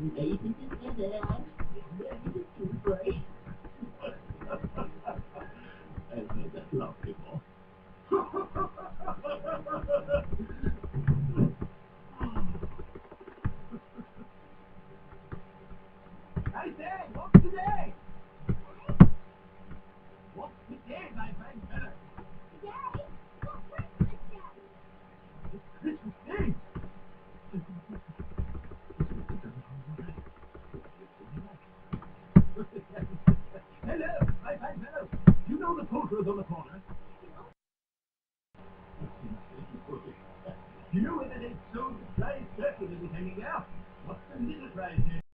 That's laughable. Hey Dad, what's today? What's today, my fine fellow? It's Christmas Day. Hello, my fine fellow. You know the poulterer's on the corner? Do you know where that egg sold prize turkey that is hanging out? What's the little prize here?